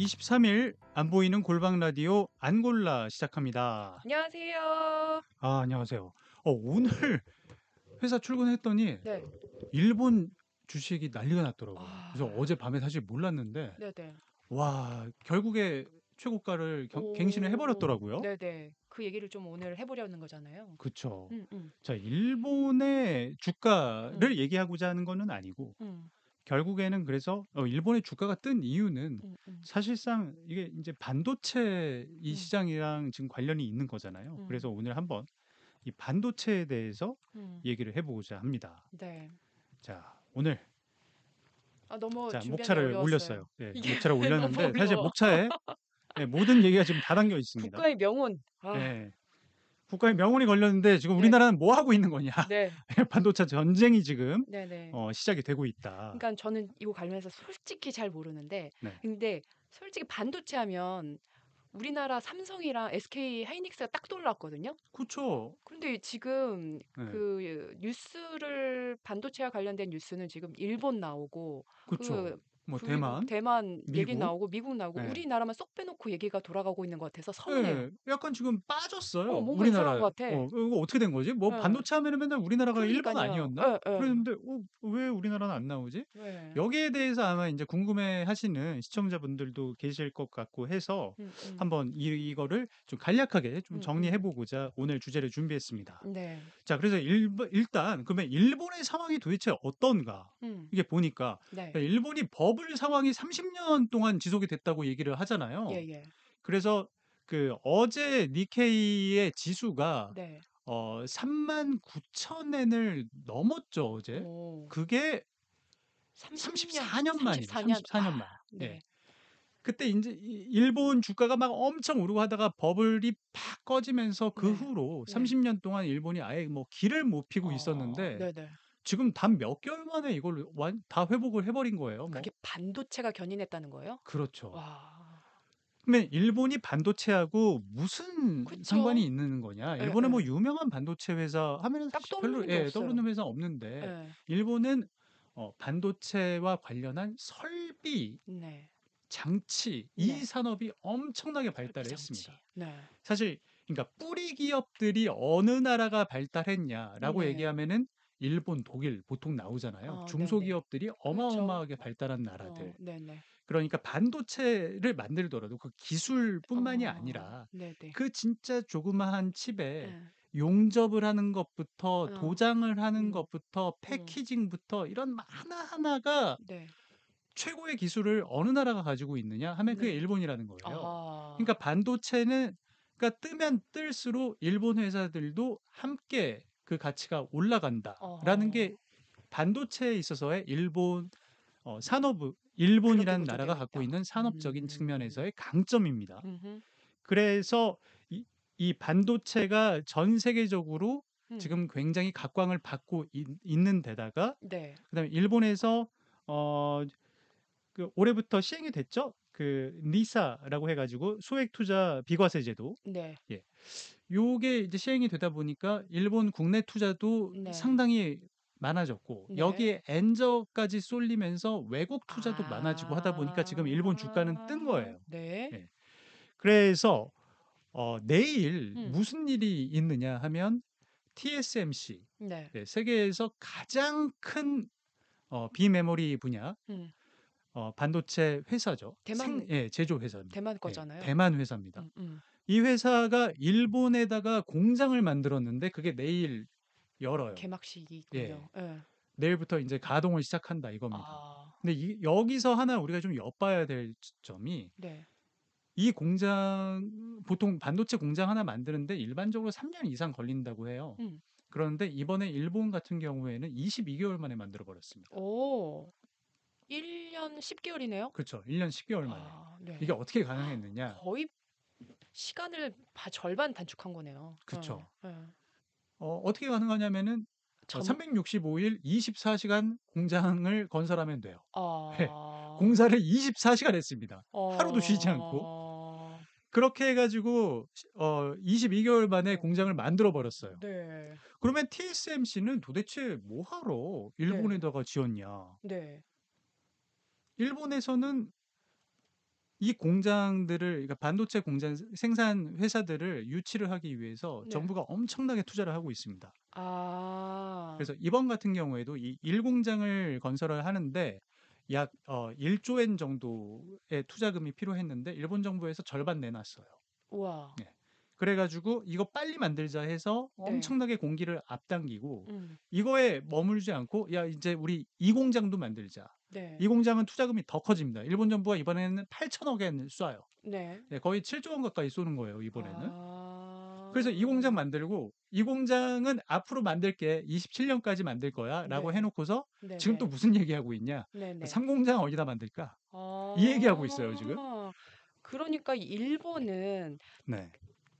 23일 안 보이는 골방 라디오 안골라 시작합니다. 안녕하세요. 안녕하세요. 오늘 회사 출근했더니 네. 일본 주식이 난리가 났더라고요. 그래서 아. 어젯밤에 사실 몰랐는데 네네. 와, 결국에 최고가를 갱신을 오. 해버렸더라고요. 네네. 그 얘기를 좀 오늘 해 보려는 거잖아요. 그쵸. 음음. 자, 일본의 음. 주가를 얘기하고자 하는 거는 아니고 음. 결국에는 그래서 일본의 주가가 뜬 이유는 음음. 사실상 이게 이제 반도체 이 음. 시장이랑 지금 관련이 있는 거잖아요. 그래서 음. 오늘 한번 이 반도체에 대해서 음. 얘기를 해보고자 합니다. 네. 자, 오늘 너무 자 준비하는 게 목차를 어려웠어요. 올렸어요. 네, 이게 목차를 너무 올렸는데 사실 어려워. 목차에 모든 얘기가 지금 다 담겨 있습니다. 국가의 명운. 네, 국가의 명운이 걸렸는데 지금 네. 우리나라는 뭐 하고 있는 거냐? 네. 반도체 전쟁이 지금 네네. 시작이 되고 있다. 그러니까 저는 이거 관련해서 솔직히 잘 모르는데, 네, 근데 솔직히 반도체 하면 우리나라 삼성이랑 SK 하이닉스가 딱 떠올랐거든요. 그렇죠. 그런데 지금 네, 그 뉴스를 반도체와 관련된 뉴스는 지금 일본 나오고 그렇죠. 뭐 그리고 대만, 대만 얘기 미국, 나오고 미국 나오고 네. 우리나라만 쏙 빼놓고 얘기가 돌아가고 있는 것 같아서 서운해요. 예. 약간 지금 빠졌어요. 뭔가 이상한 우리나라. 것 같아. 이거 어떻게 된 거지? 뭐 예. 반도체 하면은 맨날 우리나라가 일본 그러니까요. 아니었나? 예, 예. 그랬는데 왜 우리나라는 안 나오지? 네. 여기에 대해서 아마 이제 궁금해 하시는 시청자분들도 계실 것 같고 해서 음, 음, 한번 이거를 좀 간략하게 좀 음, 정리해 음. 보고자 오늘 주제를 준비했습니다. 네. 자, 그래서 일단 그러면 일본의 상황이 도대체 어떤가? 음. 이게 보니까 네. 일본이 버블 상황이 30년 동안 지속이 됐다고 얘기를 하잖아요. 예, 예. 그래서 그 어제 니케이의 지수가 네. 39,000엔을 넘었죠, 어제. 오. 그게 30년, 34년 만이에요. 34년. 34년 만. 예. 네. 그때 인제 일본 주가가 막 엄청 오르고 하다가 버블이 팍 꺼지면서 그 네. 후로 네. 30년 동안 일본이 아예 뭐 길을 못 피고 있었는데 네네. 지금 단 몇 개월 만에 이걸 다 회복을 해 버린 거예요, 뭐. 그게 반도체가 견인했다는 거예요? 그렇죠. 와. 그러면 일본이 반도체하고 무슨 상관이 그쵸. 있는 거냐? 일본에 뭐 예예. 유명한 반도체 회사 하면은 딱 별로 떠오르는 게 없어요. 떠오르는 회사 없는데 예. 일본은 반도체와 관련한 설비, 네. 장치 이 네. 산업이 엄청나게 설비 발달을 장치. 했습니다. 네. 사실 그러니까 뿌리 기업들이 어느 나라가 발달했냐라고 네. 얘기하면은 일본, 독일 보통 나오잖아요. 네네. 중소기업들이 그렇죠. 어마어마하게 발달한 나라들. 네네. 그러니까 반도체를 만들더라도 그 기술뿐만이 아니라 네네. 그 진짜 조그마한 칩에 예. 용접을 하는 것부터 어. 도장을 하는 음. 것부터 음. 패키징부터 이런 하나하나가 네. 최고의 기술을 어느 나라가 가지고 있느냐 하면 그게 네. 일본이라는 거예요. 그러니까 아. 반도체는 그러니까 뜨면 뜰수록 일본 회사들도 함께 그 가치가 올라간다라는 어허. 게 반도체에 있어서의 그렇게 일본이라는 나라가 구조되어 갖고 있다. 있는 산업적인 측면에서의 강점입니다. 음흠. 그래서 이 반도체가 전 세계적으로 음. 지금 굉장히 각광을 받고 있는 데다가 네. 그다음에 일본에서 어 그 올해부터 시행이 됐죠. 그 니사라고 해 가지고 소액 투자 비과세 제도. 네. 예. 요게 이제 시행이 되다 보니까 일본 국내 투자도 네. 상당히 많아졌고 네. 여기에 엔저까지 쏠리면서 외국 투자도 많아지고 하다 보니까 지금 일본 주가는 뜬 아. 거예요. 네. 예. 그래서 내일 음. 무슨 일이 있느냐 하면 TSMC, 네. 세계에서 가장 큰 비메모리 분야 음. 반도체 회사죠. 대만 제조 회사입니다. 대만 예. 거잖아요. 대만 회사입니다. 음음. 이 회사가 일본에다가 공장을 만들었는데 그게 내일 열어요. 개막식이 예. 있군요. 예. 내일부터 인제 가동을 시작한다 이겁니다. 아. 근데 여기서 하나 우리가 좀 엿봐야 될 점이 네. 이 공장 보통 반도체 공장 하나 만드는데 일반적으로 3년 이상 걸린다고 해요. 음. 그런데 이번에 일본 같은 경우에는 22 개월 만에 만들어 버렸습니다. 오. 1년 10 개월이네요. 1년 10 개월 만에. 이게 네. 어떻게 가능했느냐? 거의 시간을 절반 단축한 거네요. 그쵸. 예. 어떻게 가능하냐면은 전 365일 24 시간 공장을 건설하면 돼요. 예. 아. 공사를 24 시간 했습니다. 하루도 쉬지 않고. 어. 그렇게 해 가지고 22 개월 만에 공장을 어. 만들어 버렸어요. 네. 그러면 TSMC는 도대체 뭐 하러 네. 일본에다가 지었냐? 네. 일본에서는 이 공장들을 그러니까 반도체 공장 생산 회사들을 유치를 하기 위해서 네. 정부가 엄청나게 투자를 하고 있습니다. 아. 그래서 이번 같은 경우에도 이 1공장을 건설을 하는데 약 1조 엔 정도의 투자금이 필요했는데 일본 정부에서 절반 내놨어요. 우와. 네. 그래 가지고 "이거 빨리 만들자." 해서 네. 엄청나게 공기를 앞당기고 음. 이거에 머물지 않고 "야 이제 우리 이 공장도 만들자." 이 네. 공장은 투자금이 더 커집니다. 일본 정부가 이번에는 8천억 엔 쏴요. 네. 네, 거의 7조 원 가까이 쏘는 거예요, 이번에는. 그래서 이 공장 아. 만들고 "이 공장은 앞으로 만들게. 27 년까지 만들 거야."라고 해 네. 놓고서 지금 또 네네. 무슨 얘기하고 있냐. 네네. "3 공장 어디다 만들까?" 이 얘기하고 있어요, 지금. 아. 그러니까 일본은 네.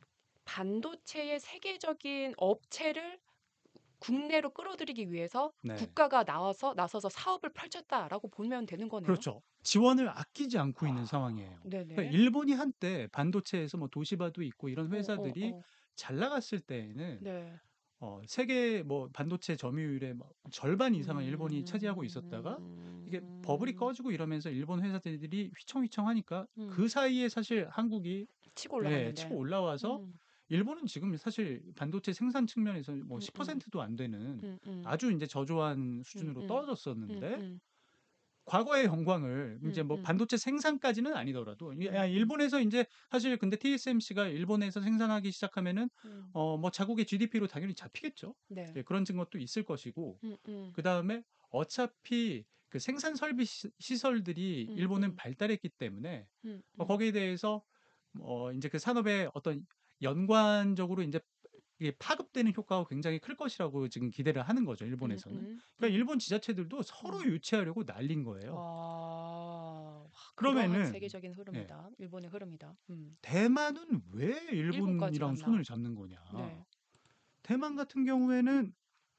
반도체의 세계적인 업체를 국내로 끌어들이기 위해서 네. 국가가 나서서 사업을 펼쳤다라고 보면 되는 거네요. 그렇죠. 지원을 아끼지 않고 있는 아. 상황이에요. 그러니까 네네. 일본이 한때 반도체에서 뭐 도시바도 있고 이런 회사들이 어어어. 잘 나갔을 때에는 네. 세계 뭐 반도체 점유율의 뭐 절반 이상을 일본이 차지하고 있었다가 이게 버블이 음. 꺼지고 이러면서 일본 회사들이 휘청휘청하니까 음. 그 사이에 사실 한국이 치고 예, 치고 올라갔는데. 올라와서 음. 일본은 지금 사실 반도체 생산 측면에서 뭐 음음. 10%도 안 되는 음음. 아주 인제 저조한 수준으로 음음. 떨어졌었는데 음음. 과거의 영광을 인제 뭐 음음. 반도체 생산까지는 아니더라도 음음. 일본에서 인제 사실 근데 TSMC가 일본에서 생산하기 시작하면은 음. 뭐 자국의 GDP로 당연히 잡히겠죠. 네. 예, 그런 증거도 있을 것이고 음음. 그다음에 어차피 그 생산 설비 시설들이 일본은 음음. 발달했기 때문에 음음. 거기에 대해서 인제 그 산업의 어떤 연관적으로 인제 이게 파급되는 효과가 굉장히 클 것이라고 지금 기대를 하는 거죠, 일본에서는. 음음. 그러니까 일본 지자체들도 서로 음. 유치하려고 난린 거예요. 아. 와 그러한 그러면은 세계적인 예, 흐름이다. 일본의 흐름이다. '대만은 왜 일본까지 일본이랑 갔나? 손을 잡는 거냐.' 네. 대만 같은 경우에는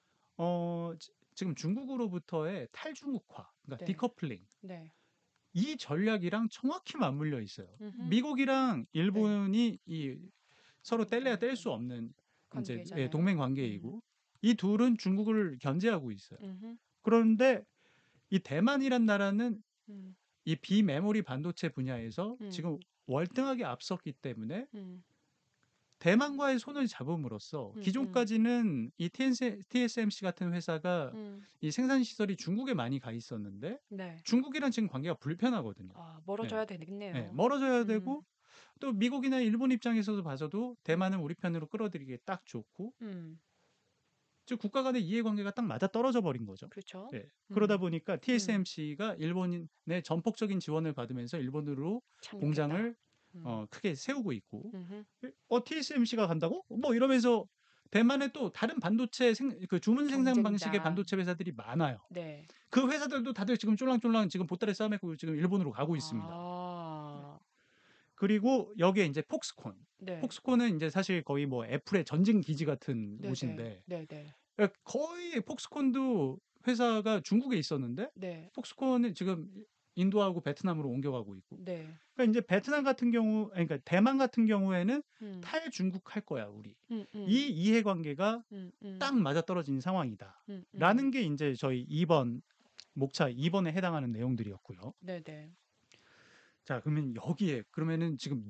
지금 중국으로부터의 탈중국화 그러니까 네. 디커플링 네. 이 전략이랑 정확히 맞물려 있어요. 음흠. 미국이랑 네. 일본이 이 서로 뗄래야 뗄 수 동맹 없는 인제 관계잖아요. 동맹 관계이고 이 둘은 중국을 견제하고 있어요. 음흠. 그런데 이 대만이란 나라는 음. 이 비메모리 반도체 분야에서 음. 지금 월등하게 앞섰기 때문에 음. 대만과의 손을 잡음으로써 음음. 기존까지는 이 TSMC 같은 회사가 음. 이 생산 시설이 중국에 많이 가 있었는데 네. 중국이랑 지금 관계가 불편하거든요. 아 예. 멀어져야 예. 되겠네요. 멀어져야 음. 되고 또 미국이나 일본 입장에서도 봐서도 음. 대만을 우리 편으로 끌어들이기에 딱 좋고 음. 즉 국가 간의 이해관계가 딱 맞아떨어져 버린 거죠. 그렇죠. 예. 그러다 음. 보니까 음. TSMC가 일본의 전폭적인 지원을 받으면서 일본으로 착륙했다. 공장을 음. 크게 세우고 있고 음흠. TSMC가 간다고? 뭐 이러면서 대만에 또 다른 반도체 그 주문 생산 방식의 경쟁자. 반도체 회사들이 많아요. 네. 그 회사들도 다들 지금 쫄랑쫄랑 지금 보따리 싸매고 지금 일본으로 가고 있습니다. 네. 아. 그리고 여기에 인제 폭스콘. 네. 폭스콘은 인제 사실 거의 뭐 애플의 전진 기지 같은 네네. 곳인데 네네. 거의 폭스콘도 회사가 중국에 있었는데 네. 폭스콘은 지금 인도하고 베트남으로 옮겨가고 있고. 네. 그러니까 인제 베트남 같은 경우 아니 그러니까 대만 같은 경우에는 음. '탈중국할 거야 우리.' 음음. 이 이해관계가 음음. 딱 맞아떨어진 음음. 상황이다라는 게 인제 저희 2번 목차 2번에 해당하는 내용들이었고요. 네네. 자 그러면 여기에 그러면은 지금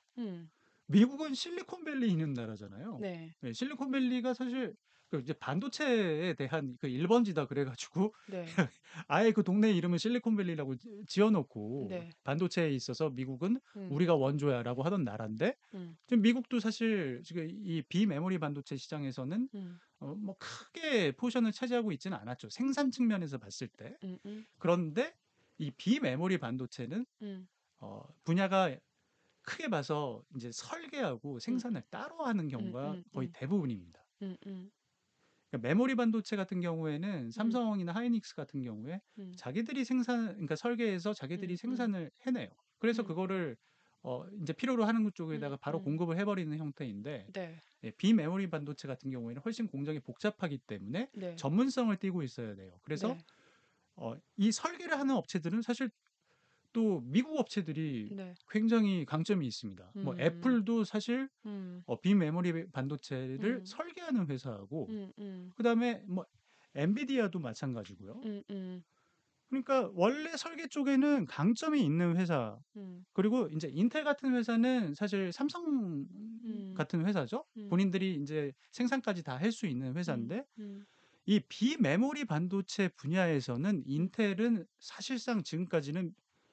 미국은 실리콘밸리에 있는 나라잖아요. 네. 네, 실리콘밸리가 사실 그 이제 반도체에 대한 그 1 번지다 그래 가지고 네. 아예 그 동네 이름을 실리콘밸리라고 지어 놓고 네. 반도체에 있어서 "미국은 음. 우리가 원조야."라고 하던 나라인데 음. 지금 미국도 사실 지금 이 비메모리 반도체 시장에서는 음. 뭐 크게 포션을 차지하고 있지는 않았죠, 생산 측면에서 봤을 때. 음음. 그런데 이 비메모리 반도체는 음. 분야가 크게 봐서 인제 설계하고 음. 생산을 따로 하는 경우가 거의 음음음. 대부분입니다. 음음. 그러니까 메모리 반도체 같은 경우에는 음. 삼성이나 하이닉스 같은 경우에 음. 자기들이 그러니까 설계해서 자기들이 음음. 생산을 해내요. 그래서 음. 그거를 인제 필요로 하는 쪽에다가 바로 음음. 공급을 해 버리는 형태인데 네. 예, 비메모리 반도체 같은 경우에는 훨씬 공정이 복잡하기 때문에 네. 전문성을 띠고 있어야 돼요. 그래서 네. 이 설계를 하는 업체들은 사실 또 미국 업체들이 네. 굉장히 강점이 있습니다. 뭐 음. 애플도 사실 음. 빈메모리 반도체를 음. 설계하는 회사하고 음음. 그다음에 뭐 엔비디아도 마찬가지고요. 음음. 그러니까 원래 설계 쪽에는 강점이 있는 회사, 음. 그리고 인제 인텔 같은 회사는 사실 삼성 음. 같은 회사죠. 음. 본인들이 인제 생산까지 다 할 수 있는 음. 회사인데 음. 이 비메모리 반도체 분야에서는 음. 인텔은 사실상 지금까지는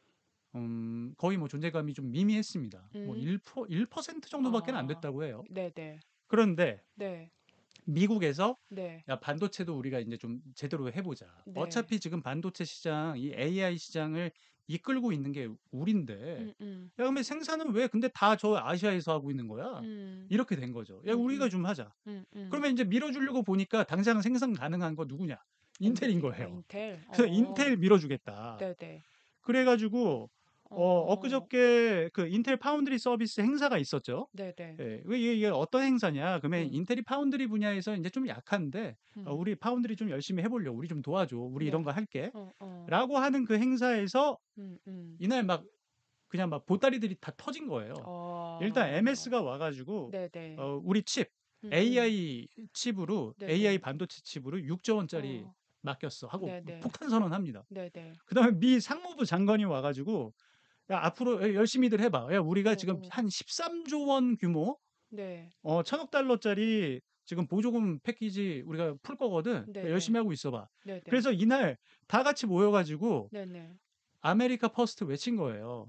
거의 뭐 존재감이 좀 미미했습니다. 뭐 음. 1% 정도밖에는 안 아. 됐다고 해요. 네네. 그런데 네. 미국에서 네. "야 반도체도 우리가 인제 좀 제대로 해 보자. 네. 어차피 지금 반도체 시장 이 AI 시장을 이끌고 있는 게 우린데 음음. 야 그러면 생산은 왜 근데 다 저 아시아에서 하고 있는 거야?" 음. 이렇게 된 거죠. "야 우리가 음음. 좀 하자." 음음. 그러면 인제 밀어 주려고 보니까 당장 생산 가능한 거 누구냐? 인텔인 엔비디 아 거예요. 인텔. 그래서 어. "인텔 밀어 주겠다." 네네. 그래 가지고 어. 엊그저께 그 인텔 파운드리 서비스 행사가 있었죠. 네네. 예. 왜 이게 어떤 행사냐 그러면 네. "인텔이 파운드리 분야에서 인제 좀 약한데 음. 우리 파운드리 좀 열심히 해 보려고. 우리 좀 도와줘. 우리 이런 네. 거 어어. 할게."라고 하는 그 행사에서 음음. 이날 막 그냥 막 보따리들이 다 터진 거예요. 일단 어. MS가 와 가지고 네네. 우리 칩 음음. AI 칩으로 AI 네네. 반도체 칩으로 6조 원짜리 어. 맡겼어 하고 네네. 폭탄 선언합니다. 네네. 그다음에 미 상무부 장관이 와 가지고 "야 앞으로 열심히들 해 봐. 야 우리가 지금 어어. 한 13조 원 규모 네. 1,000억 달러짜리 지금 보조금 패키지 우리가 풀 거거든. 열심히 네네. 하고 있어 봐." 네네. 그래서 이날 다 같이 모여 가지고 네네. 아메리카 퍼스트 외친 거예요.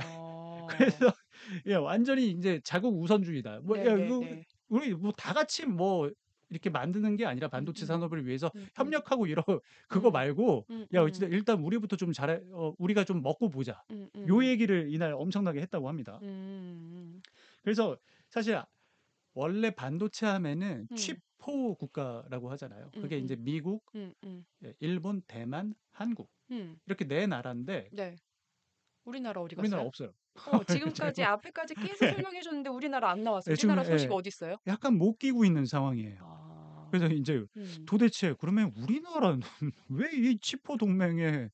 어. 그래서 야 완전히 인제 자국 우선주의다. 뭐 야 이거 네네네. 우리 뭐 다 같이 뭐 이렇게 만드는 게 아니라 반도체 음음. 산업을 위해서 음음. 협력하고 그거 음. 말고 야 진짜 음음. 일단 우리부터 좀 잘해 우리가 좀 먹고 보자. 요 음음. 얘기를 이날 엄청나게 했다고 합니다. 음음. 그래서 사실 원래 반도체 하면은 음. 칩포 국가라고 하잖아요. 그게 인제 음음. 미국, 음음. 일본, 대만, 한국 음. 이렇게 네 나라인데 네. 우리나라 어디 우리나라 갔어요? 없어요. 지금까지 지금 앞에까지 계속 설명해 줬는데 우리나라 안 나왔어요. 예 지금 우리나라 소식 어디 있어요? 약간 못 끼고 있는 상황이에요. 아. 그래서 인제 음. 도대체 그러면 우리나라는 왜 이 칩포 동맹에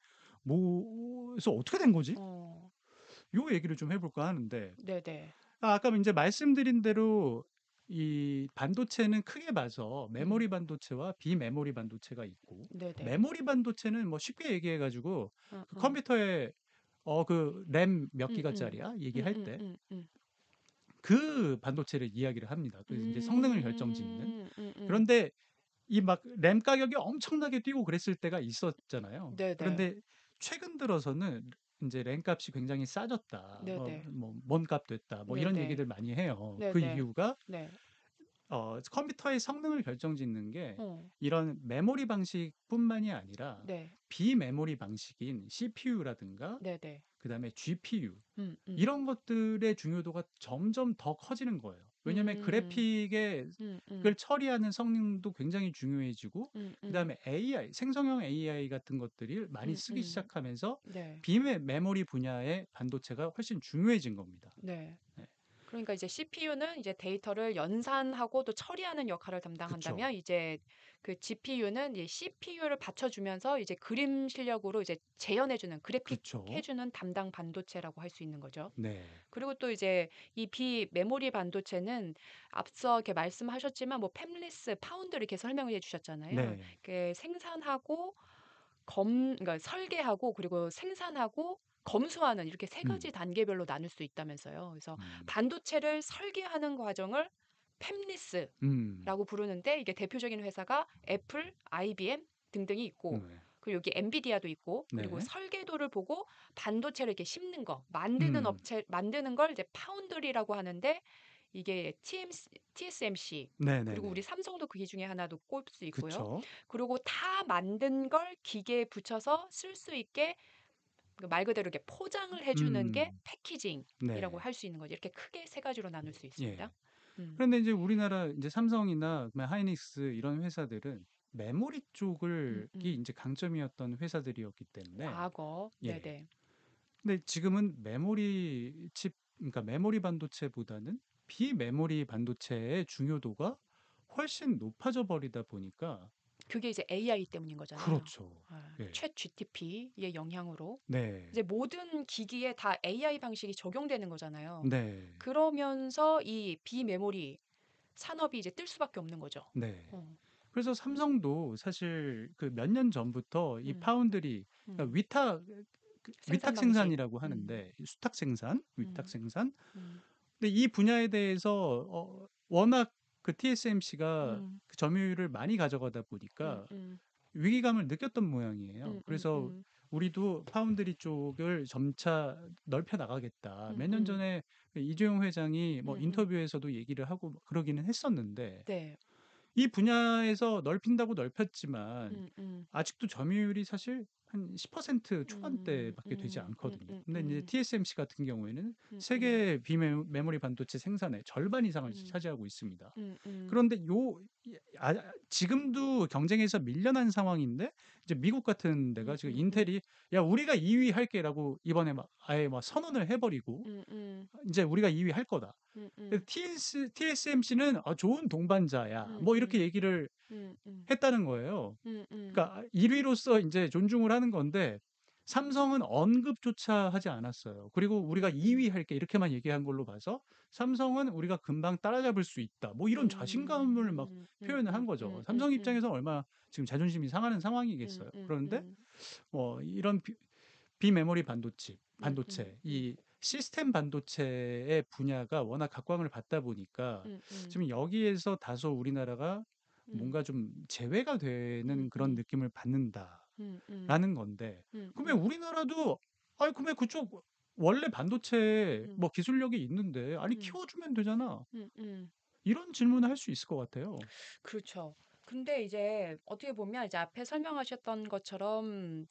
서 어떻게 된 거지? 어. 요 얘기를 좀 해 볼까 하는데 네네. 아까 인제 말씀드린 대로 이 반도체는 크게 봐서 음. 메모리 반도체와 비메모리 반도체가 있고 네네. 메모리 반도체는 뭐 쉽게 얘기해 가지고 그 어어. 컴퓨터에 그 램 몇 음음. 기가짜리야 얘기할 때 음음음음. 그 반도체를 이야기를 합니다. 그 인제 성능을 결정짓는. 음음. 그런데 이 막 램 가격이 엄청나게 뛰고 그랬을 때가 있었잖아요. 네네. 그런데 최근 들어서는 인제 "램 값이 굉장히 싸졌다." 네네. 뭐 "먼 값 됐다." 뭐 이런 네네. 얘기들 많이 해요. 그 네네. 이유가 네. 컴퓨터의 성능을 결정짓는 게 어. 이런 메모리 방식뿐만이 아니라 네. 비메모리 방식인 CPU라든가 네네. 그다음에 GPU 음음. 이런 것들의 중요도가 점점 더 커지는 거예요. 왜냐하면 음. 그래픽의 음음. 을 처리하는 성능도 굉장히 중요해지고 음음. 그다음에 AI 생성형 AI 같은 것들이 많이 쓰기 음음. 시작하면서 네. 비메모리 분야의 반도체가 훨씬 중요해진 겁니다. 네. 네. 그러니까 이제 CPU는 이제 데이터를 연산하고 또 처리하는 역할을 그쵸. 담당한다면 이제 그 GPU는 이 CPU를 받쳐주면서 이제 그림 실력으로 이제 재현해주는 그래픽 그쵸. 해주는 담당 반도체라고 할 수 있는 거죠. 네. 그리고 또 이제 이 비메모리 반도체는 앞서 이렇게 말씀하셨지만 뭐 팹리스, 파운드 이렇게 설명을 해주셨잖아요. 네. 그 생산하고 그러니까 설계하고 그리고 생산하고 검수하는 이렇게 세 가지 음. 단계별로 나눌 수 있다면서요. 그래서 음. 반도체를 설계하는 과정을 음. 팹리스라고 부르는데 이게 대표적인 회사가 애플, IBM 등등이 있고 네. 그리고 여기 엔비디아도 있고 그리고 네. 설계도를 보고 반도체를 이렇게 심는 거, 만드는 음. 업체 만드는 걸 이제 파운드리라고 하는데 이게 TSMC 그리고 우리 네네네. 삼성도 그 중에 하나도 꼽을 수 있고요. 그쵸. 그리고 다 만든 걸 기계에 붙여서 쓸 수 있게 그 말 그대로 이렇게 포장을 해 주는 게 음. 패키징이라고 네. 할 수 있는 거죠. 이렇게 크게 세 가지로 나눌 수 있습니다. 예. 음. 그런데 인제 우리나라 인제 삼성이나 그다음에 하이닉스 이런 회사들은 메모리 쪽을 이 음음. 인제 강점이었던 회사들이었기 때문에 과거. 예. 네네. 근데 지금은 메모리 칩 그러니까 메모리 반도체보다는 비메모리 반도체의 중요도가 훨씬 높아져 버리다 보니까 그게 이제 AI 때문인 거잖아요. 그렇죠. 예. 챗GPT의 영향으로 네. 이제 모든 기기에 다 AI 방식이 적용되는 거잖아요. 네. 그러면서 이 비메모리 산업이 이제 뜰 수밖에 없는 거죠. 네. 어. 그래서 삼성도 사실 그 몇 년 전부터 이 음. 파운드리, 그러니까 음. 생산 위탁 방식. 생산이라고 음. 하는데 수탁 생산, 위탁 음. 생산. 음. 근데 이 분야에 대해서 워낙 그 TSMC가 음. 그 점유율을 많이 가져가다 음. 보니까 음. 위기감을 느꼈던 모양이에요. 음. 음. 그래서 음. 우리도 파운드리 쪽을 점차 넓혀 나가겠다. 음. 몇 년 음. 전에 이재용 회장이 뭐 음. 음. 인터뷰에서도 얘기를 하고 그러기는 했었는데, 네. 이 분야에서 넓힌다고 넓혔지만 음. 음. 아직도 점유율이 사실 한 10% 음. 초반대밖에 되지 음. 음. 않거든요. 음. 근데 이제 음. TSMC 같은 경우에는 음. 음. 세계 비메모리 반도체 생산의 절반 이상을 음. 차지하고 있습니다. 음. 음. 그런데 지금도 경쟁에서 밀려난 상황인데, 이제 미국 같은 데가 음. 지금 음. 음. 인텔이 야 우리가 2위 할게라고 이번에 막 아예 막 선언을 해버리고 음. 음. 이제 우리가 2위 할 거다. 음. 그래서 음. TSMC는 좋은 동반자야. 음. 뭐 음. 이렇게 얘기를 음. 음. 했다는 거예요. 음. 음. 그러니까 1위로서 이제 존중을 하는 건데 삼성은 언급조차 하지 않았어요. 그리고 우리가 음. 2위 할게 이렇게만 얘기한 걸로 봐서 삼성은 우리가 금방 따라잡을 수 있다. 뭐 이런 자신감을 막 음. 음. 표현을 한 음. 거죠. 음. 음. 삼성 음. 입장에서 얼마나 지금 자존심이 상하는 음. 상황이겠어요. 음. 그런데 음. 이런 비메모리 음. 음. 반도체, 음. 이 시스템 반도체의 분야가 워낙 각광을 받다 보니까 음. 음. 지금 여기에서 다소 우리나라가 음. 뭔가 좀 제외가 음. 되는 그런 음. 느낌을 받는다라는 음. 음. 건데, 음. 그러면 음. 우리나라도 아니 그러면 그쪽 원래 반도체 음. 뭐 기술력이 있는데 아니 음. 키워주면 되잖아. 음. 음. 이런 질문을 할 수 있을 것 같아요. 그렇죠. 근데 이제 어떻게 보면 이제 앞에 설명하셨던 것처럼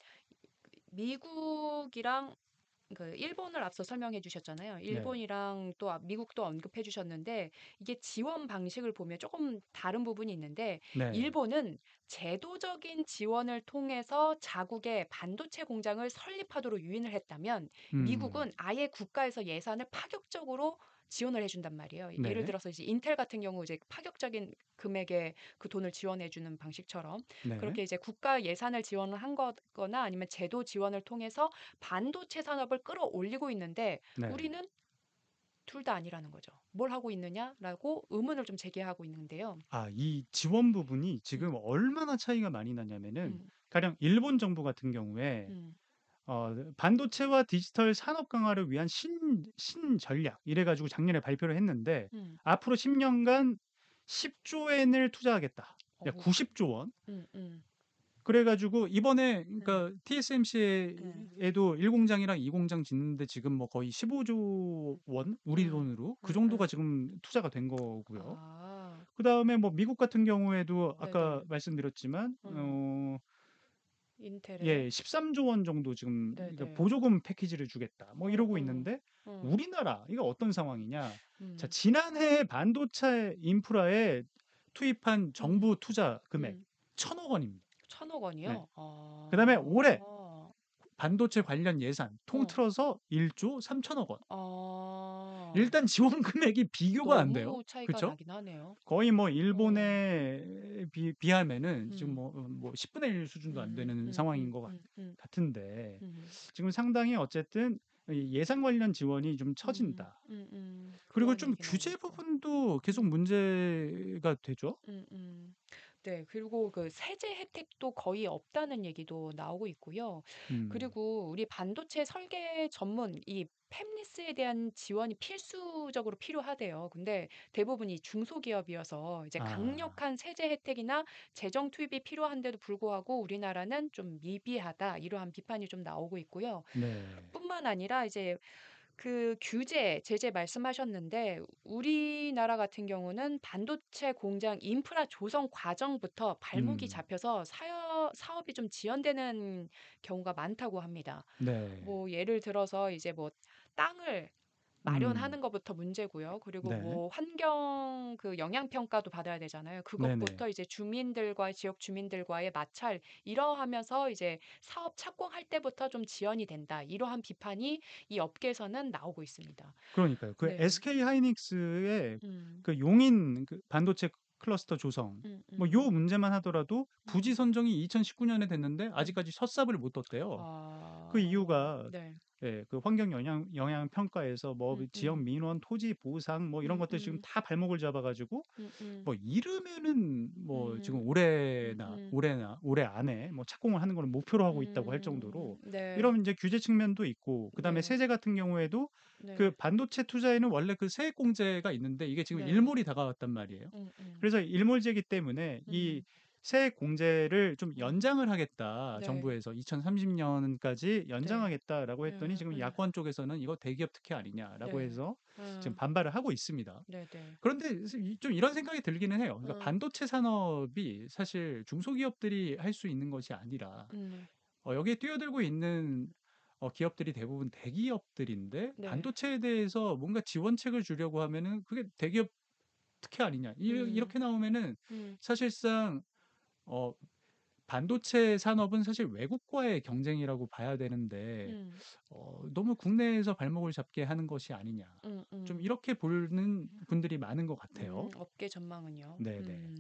미국이랑 그 일본을 앞서 설명해 주셨잖아요. 네, 일본이랑 또 미국도 언급해 주셨는데 이게 지원 방식을 보면 조금 다른 부분이 있는데 네, 일본은 제도적인 지원을 통해서 자국의 반도체 공장을 설립하도록 유인을 했다면 음, 미국은 아예 국가에서 예산을 파격적으로 지원을 해준단 말이에요. 예를 네, 들어서 이제 인텔 같은 경우 이제 파격적인 금액의 그 돈을 지원해 주는 방식처럼 네, 그렇게 이제 국가 예산을 지원을 한 거거나 아니면 제도 지원을 통해서 반도체 산업을 끌어올리고 있는데 네. 우리는 둘 다 아니라는 거죠. 뭘 하고 있느냐라고 의문을 좀 제기하고 있는데요. 이 지원 부분이 음. 지금 얼마나 차이가 많이 나냐면은, 음. 가령 일본 정부 같은 경우에 음. 반도체와 디지털 산업 강화를 위한 신전략 이래가지고 작년에 발표를 했는데, 음. 앞으로 10년간 10조 엔을 투자하겠다. 야, 어, 90조 원. 음. 음. 그래가지고 이번에 음. 그러니까 음. TSMC에도 1공장이랑 2공장 짓는데 지금 뭐 거의 15조 원 우리 음. 돈으로 그 음. 정도가 음. 지금 투자가 된 거고요. 아, 그다음에 뭐 미국 같은 경우에도 아까 네네. 말씀드렸지만 음. 인텔에, 13조 원 정도 지금 그러니까 네네. 보조금 패키지를 주겠다. 뭐 어, 이러고 어, 있는데, 어, 우리나라 이거 어떤 상황이냐? 자, 음. 지난해 반도체 인프라에 투입한 음. 정부 투자 금액 음. 1,000억 원입니다. 천억 네. 원이요? 그다음에 올해 아, 반도체 관련 예산 어, 통틀어서 1조 3천억 원. 아, 일단 지원 금액이 비교가 안 돼요. 너무 차이가 그렇죠? 나긴 하네요. 거의 뭐 어, 일본에 비하면은 지금 음. 뭐 10분의 1 수준도 안 음. 되는 음. 상황인 음. 것 음. 음. 같은데, 음. 지금 상당히 어쨌든 이 예산 관련 지원이 좀 음. 처진다. 음. 그리고 그런 좀 얘기 나오고 규제 있고. 부분도 계속 음. 문제가 되죠. 음. 음. 네. 그리고 그 세제 혜택도 거의 없다는 얘기도 나오고 있고요. 음, 그리고 우리 반도체 설계 전문 이 팹리스에 대한 지원이 필수적으로 필요하대요. 근데 대부분이 중소기업이어서 이제 아, 강력한 세제 혜택이나 재정 투입이 필요한데도 불구하고 우리나라는 좀 미비하다. 이러한 비판이 좀 나오고 있고요. 네, 뿐만 아니라 이제 그 규제, 제재 말씀하셨는데 우리나라 같은 경우는 반도체 공장 인프라 조성 과정부터 발목이 음, 잡혀서 사업이 좀 지연되는 경우가 많다고 합니다. 네, 뭐 예를 들어서 이제 뭐 땅을 음, 마련하는 것부터 문제고요. 그리고 네, 뭐 환경 그 영향 평가도 받아야 되잖아요. 네네. 그것부터 이제 주민들과 지역 주민들과의 마찰 이러하면서 이제 사업 착공할 때부터 좀 지연이 된다. 이러한 비판이 이 업계에서는 나오고 있습니다. 그러니까요. 그 네. SK 하이닉스의 음. 그 용인 그 반도체 클러스터 조성, 음. 뭐 요 음. 문제만 하더라도 부지 음. 선정이 2019년에 됐는데 음. 아직까지 첫삽을 못 떴대요. 그 아. 이유가 네. 예, 그 환경 영향 평가에서 뭐 음, 지역 민원 토지 보상 뭐 이런 음, 것들 지금 음, 다 발목을 잡아가지고 음, 음, 뭐 이르면은 뭐 지금 음, 올해 안에 뭐 착공을 하는 걸 목표로 하고 있다고 할 정도로 네, 이런 이제 규제 측면도 있고 그다음에 네, 세제 같은 경우에도 그 네, 반도체 투자에는 원래 그 세액 공제가 있는데 이게 지금 네, 일몰이 다가왔단 말이에요. 음, 음, 그래서 일몰제기 때문에 이 음, 세액 공제를 좀 음, 연장을 하겠다. 네, 정부에서 2030년까지 네, 연장하겠다라고 했더니 지금 야권 쪽에서는 이거 대기업 특혜 아니냐라고 네, 해서 지금 반발을 하고 있습니다. 네, 네, 그런데 좀 이런 생각이 들기는 해요. 그러니까 음, 반도체 산업이 사실 중소기업들이 할 수 있는 것이 아니라 네, 여기에 뛰어들고 있는 기업들이 대부분 대기업들인데 네, 반도체에 대해서 뭔가 지원책을 주려고 하면은 그게 대기업 특혜 아니냐. 음, 이렇게 나오면은 음, 사실상 어, 반도체 산업은 사실 외국과의 경쟁이라고 봐야 되는데 음, 너무 국내에서 발목을 잡게 하는 것이 아니냐. 음, 좀 음, 이렇게 보는 분들이 많은 것 같아요. 업계 전망은요. 네네.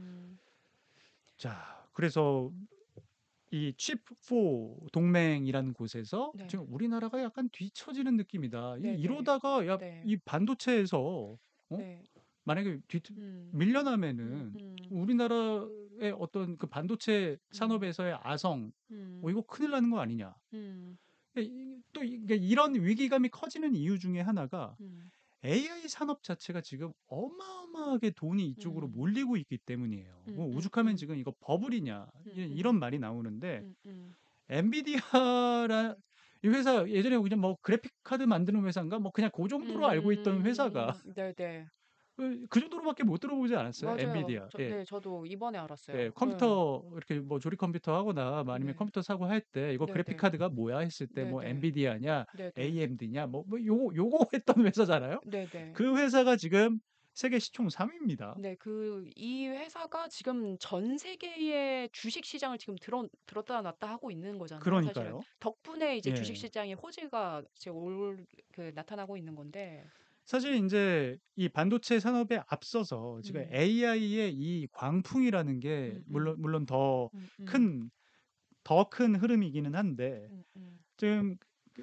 자, 그래서 이 칩4 동맹이라는 곳에서 네, 지금 우리나라가 약간 뒤처지는 느낌이다. 네, 네, 이러다가 야, 네, 이 반도체에서 어? 네, 만약에 음, 음, 밀려나면은 음, 우리나라의 어떤 그 반도체 음, 산업에서의 아성, 음, 이거 큰일 나는 거 아니냐. 음, 또 이런 위기감이 커지는 이유 중에 하나가 음, AI 산업 자체가 지금 어마어마하게 돈이 이쪽으로 음, 몰리고 있기 때문이에요. 음, 뭐 음, 오죽하면 음, 지금 이거 버블이냐 음, 이런 말이 나오는데 음, 엔비디아라 이 회사 예전에 그냥 뭐 그래픽 카드 만드는 회사인가 뭐 그냥 그 정도로 알고 있던 회사가 네, 네. 그 정도로밖에 못 들어보지 않았어요. 맞아요. 엔비디아. 예. 네, 저도 이번에 예, 알았어요. 네, 컴퓨터 이렇게 뭐 조립 컴퓨터 하거나 뭐 아니면 네, 컴퓨터 사고 할 때 이거 네, 그래픽 네, 카드가 뭐야 했을 때 네, 뭐 네, 엔비디아냐 네, 네, AMD냐 뭐 요거 했던 회사잖아요. 네, 네. 그 회사가 지금 세계 시총 3위입니다. 네, 이 회사가 지금 전 세계의 주식 시장을 지금 들었다 놨다 하고 있는 거잖아요, 사실은. 그러니까요. 덕분에 이제 주식 예. 시장의 호재가 지금 나타나고 있는 건데. 사실 이제 이 반도체 산업에 앞서서 지금 음, AI의 이 광풍이라는 게 음, 음, 물론 더 음, 음, 큰 더 큰 흐름이기는 한데 음, 음, 지금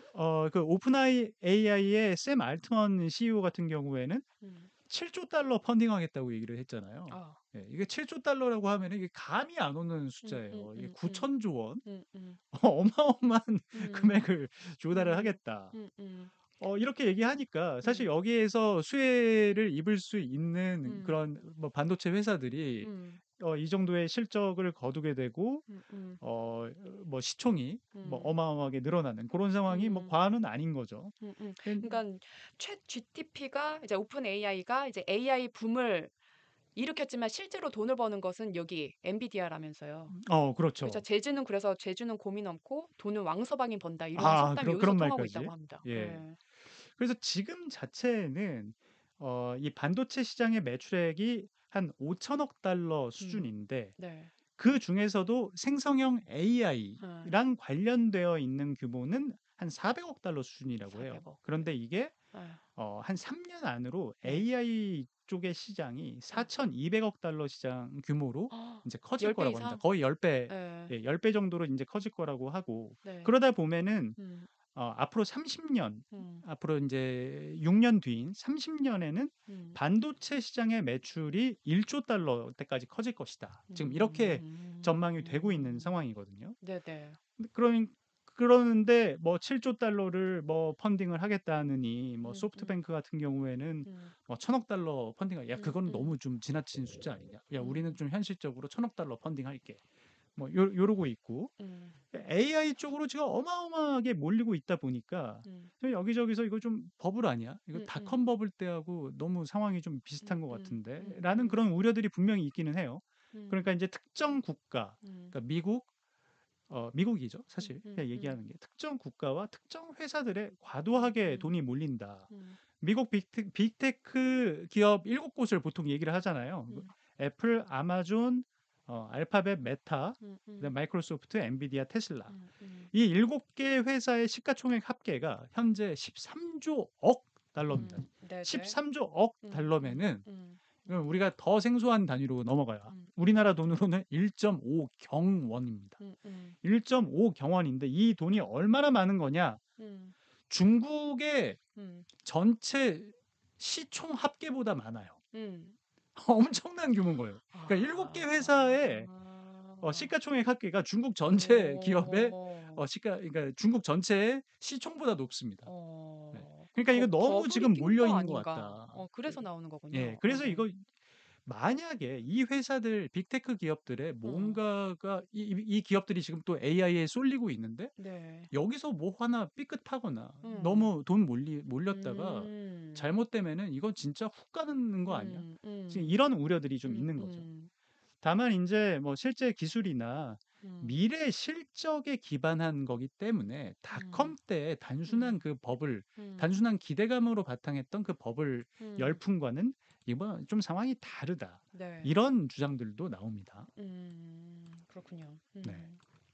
그 오픈 AI의 샘 알트먼 CEO 같은 경우에는 음. 7조 달러 펀딩하겠다고 얘기를 했잖아요. 아, 예, 이게 7조 달러라고 하면 이게 감이 안 오는 숫자예요. 이게 9천조 원, 음, 음, 어마어마한 음, 금액을 조달을 음, 하겠다. 음, 음, 이렇게 얘기하니까 사실 음, 여기에서 수혜를 입을 수 있는 음, 그런 뭐 반도체 회사들이 음, 이 정도의 실적을 거두게 되고 음, 음, 어, 뭐 시총이 뭐 음, 어마어마하게 늘어나는 그런 상황이 뭐 음. 과언은 아닌 거죠. 그러니까 챗 GTP가 이제 오픈 AI가 이제 AI 붐을 일으켰지만 실제로 돈을 버는 것은 여기 엔비디아라면서요. 그렇죠. 그렇죠. 제주는 고민 없고 돈은 왕서방이 번다. 이런 아, 속담이 여기서 그런 통하고 말까지. 있다고 합니다. 예. 예. 그래서 지금 자체는 이 반도체 시장의 매출액이 한 5천억 달러 음. 수준인데 네. 그 중에서도 생성형 예. AI랑 관련되어 있는 규모는 한 400억 달러 수준이라고 해요. 400억. 그런데 이게 예. 한 3년 안으로 네. AI 쪽의 시장이 예. 4,200억 달러 시장 규모로 이제 커질 10배 거라고 합니다. 이상? 거의 10배, 예. 예, 10배 정도로 이제 커질 거라고 하고 네. 그러다 보면은 음. 앞으로 30년, 음. 앞으로 이제 6년 뒤인 30년에는 음. 반도체 시장의 매출이 1조 달러 때까지 커질 것이다. 지금 이렇게 전망이 되고 있는 상황이거든요. 네네. 근데 그러는데 뭐 7조 달러를 뭐 펀딩을 하겠다느니 뭐 음. 음. 소프트뱅크 같은 경우에는 음. 뭐 1,000억 달러 야, 음. 그건 음. 너무 좀 지나친 숫자 아니냐. 야, 우리는 음. 좀 현실적으로 1,000억 달러 펀딩할게. 뭐 요러고 있고 음. AI 쪽으로 지금 어마어마하게 몰리고 있다 보니까 음. 여기저기서 이거 좀 버블 아니야? 이거 음. 음. 닷컴 버블 때하고 너무 상황이 좀 음. 비슷한 것 음. 같은데 음. 라는 음. 그런 우려들이 분명히 있기는 해요. 음. 그러니까 이제 특정 국가, 음. 그러니까 미국이죠, 음. 사실. 음. 그냥 음. 얘기하는 게 특정 국가와 특정 회사들에 음. 과도하게 음. 돈이 몰린다. 음. 미국 빅테크 기업 7곳을 보통 얘기를 하잖아요. 음. 애플, 아마존, 알파벳, 메타, 음. 그다음 음. 마이크로소프트, 엔비디아, 테슬라. 음. 음. 이 7개 회사의 시가총액 합계가 현재 13조 억 달러입니다. 네네. 13조 억 음. 음. 달러면은 음. 음. 우리가 더 생소한 단위로 넘어가요. 음. 우리나라 돈으로는 1.5 경원입니다. 음. 음. 1.5 경원인데 이 돈이 얼마나 많은 거냐? 음. 중국의 음. 전체 시총 합계보다 많아요. 음. 엄청난 규모인 거예요. 그러니까 7개 회사의 아. 시가총액 합계가 중국 전체 기업의 어. 그러니까 중국 전체의 시총보다 높습니다. 네. 그러니까 이거 너무 버블이 지금 낀 몰려 거 있는 것 아닌가. 같다. 그래서 나오는 예. 거군요. 그래서 이거 만약에 이 회사들 빅테크 기업들의 어. 뭔가가 이 기업들이 지금 또 AI에 쏠리고 있는데 네. 여기서 뭐 하나 삐끗하거나 음. 너무 돈 몰렸다가 음. 잘못되면은 이건 진짜 훅 가는 거 아니야? 지금 음. 이런 우려들이 좀 있는 거죠. 음. 다만 인제 뭐 실제 기술이나 음. 미래 실적에 기반한 거기 때문에 음. 닷컴 때 단순한 음. 그 버블, 음. 단순한 기대감으로 바탕했던 그 버블 음. 열풍과는 이번 좀 상황이 다르다. 네. 이런 주장들도 나옵니다. 그렇군요. 네.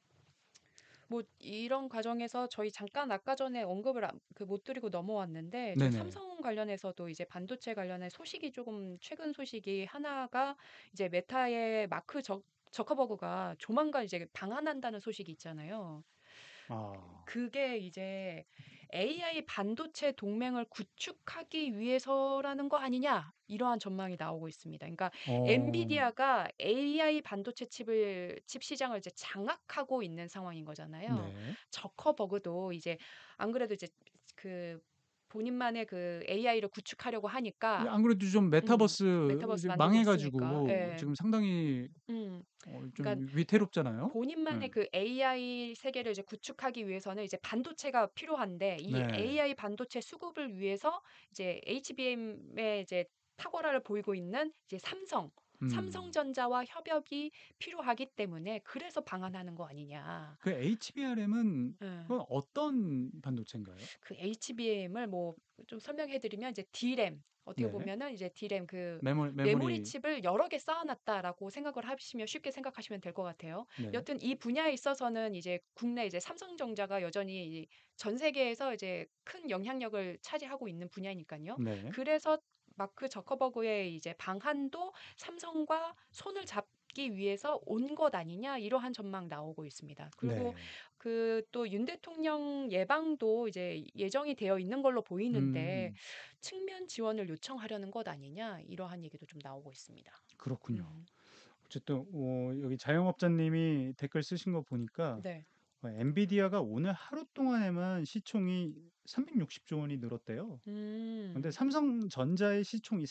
뭐 이런 과정에서 저희 잠깐 아까 전에 언급을 못 드리고 넘어왔는데 저 네네. 삼성 관련해서도 이제 반도체 관련해 소식이 조금 최근 소식이 하나가 이제 메타의 마크 저커버그가 조만간 이제 방한한다는 소식이 있잖아요. 아. 그게 이제 AI 반도체 동맹을 구축하기 위해서라는 거 아니냐? 이러한 전망이 나오고 있습니다. 그러니까 어. 엔비디아가 AI 반도체 칩 시장을 이제 장악하고 있는 상황인 거잖아요. 네. 저커버그도 이제 안 그래도 이제 그 본인만의 그 AI를 구축하려고 이 하니까 안 그래도 좀 메타버스 메타버스 이제 만들고 망해 있으니까. 가지고 예. 지금 상당히 음. 그러니까 좀 위태롭잖아요. 예. 본인만의 그 AI 세계를 이제 구축하기 위해서는 이제 반도체가 필요한데 이 네. AI 반도체 수급을 위해서 이제 HBM의 이제 탁월함을 보이고 있는 이제 음. 삼성전자와 협력이 필요하기 때문에 그래서 방한하는 거 아니냐. 그 HBRM은 예. 그건 어떤 반도체인가요? 그 HBM을 뭐 좀 설명해 드리면 이제 D램 어떻게 네. 보면은 이제 D램 그 메모리 메모리. 칩을 여러 개 쌓아 놨다라고 생각을 하시면 쉽게 생각하시면 될 것 같아요. 네. 여튼 이 분야에 있어서는 이제 국내 이제 삼성전자가 여전히 전 세계에서 이제 큰 영향력을 차지하고 있는 분야니까요. 네. 그래서 마크 저커버그의 이제 방한도 삼성과 손을 잡기 위해서 온 것 아니냐 이러한 전망 나오고 있습니다. 그리고 네. 그 또 윤 대통령 예방도 이제 예정이 되어 있는 걸로 보이는데 음. 측면 지원을 요청하려는 것 아니냐 이러한 얘기도 좀 나오고 있습니다. 그렇군요. 음. 어쨌든 여기 자영업자님이 댓글 쓰신 거 보니까 네. 엔비디아가 오늘 하루 동안에만 시총이 360조 원이 늘었대요. 근데 음. 삼성전자의 시총이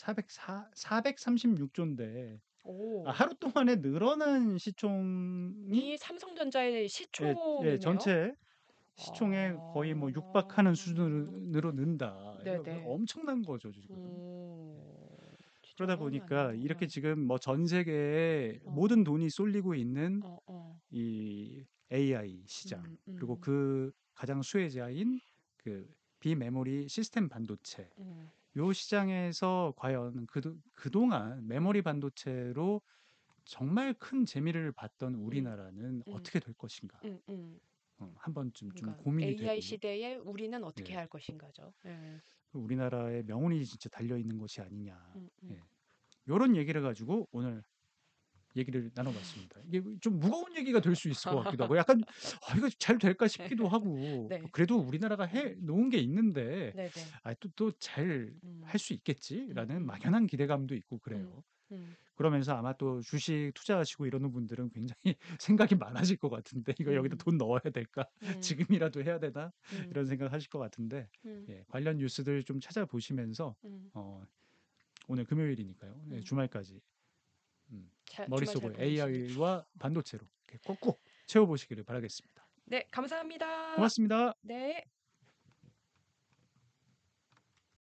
436조인데 오. 하루 동안에 늘어난 시총이 이 삼성전자의 시총이네요. 전체 시총에 거의 뭐 육박하는 수준으로 는다. 이거 네네. 엄청난 거죠, 지금. 진짜 그러다 보니까 어마어마하네요. 이렇게 지금 뭐 전 세계에 어. 모든 돈이 쏠리고 있는 어, 어. 이 AI 시장, 음, 그리고 음, 그 가장 수혜자인 그 비메모리 시스템 반도체. 음, 요 시장에서 과연 그동안 메모리 반도체로 정말 큰 재미를 봤던 음, 우리나라는 음, 어떻게 될 것인가? 음. 한 번쯤 좀 그러니까 고민이 AI 되고, 시대에 우리는 어떻게 예. 할 것인가죠. 예. 우리나라의 명운이 진짜 달려 있는 것이 아니냐. 음, 음. 예. 요런 얘기를 가지고 오늘 얘기를 나눠봤습니다. 이게 좀 무거운 얘기가 될 수 있을 것 같기도 하고, 약간 이거 잘 될까 싶기도 하고, 네. 그래도 우리나라가 해 놓은 게 있는데, 네네. 또 잘 할 음, 수 음, 있겠지라는 음, 막연한 기대감도 있고 음, 그래요. 음, 그러면서 아마 또 주식 투자하시고 이러는 분들은 굉장히 생각이 많아질 것 같은데, 이거 여기다 음, 돈 넣어야 될까? 음, 지금이라도 해야 되나? 음, 이런 생각 하실 것 같은데, 음, 예, 관련 뉴스들 좀 찾아보시면서, 음, 어, 오늘 금요일이니까요. 예, 음. 주말까지 주말 잘 머릿속을 보내시기. AI와 반도체로 이렇게 꼭꼭 채워보시기를 바라겠습니다. 네, 감사합니다. 고맙습니다. 네.